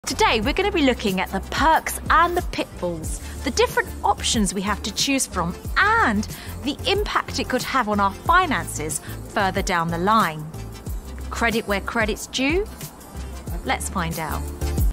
Today we're going to be looking at the perks and the pitfalls, the different options we have to choose from, and the impact it could have on our finances further down the line. Credit where credit's due? Let's find out.